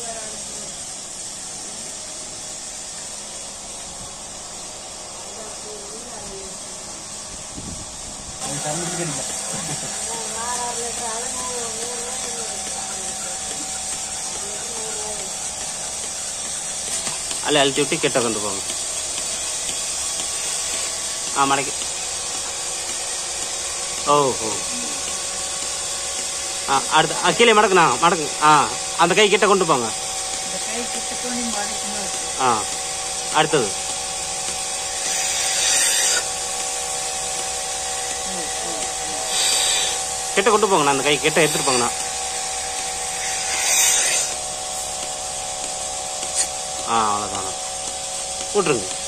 அல்ல அழிச்சு விட்டு கிட்ட கொண்டு போங்க. மடக்கி. ஓஹோ. அடுத்து கீழே மடக்குண்ணா மடக்கு. அந்த கை கிட்ட கொண்டு போங்க. அடுத்தது கிட்ட கொண்டு போங்கண்ணா. அந்த கை கிட்ட எடுத்துட்டு போங்கண்ணா. அவ்வளோதாண்ணா. விட்டுருங்க.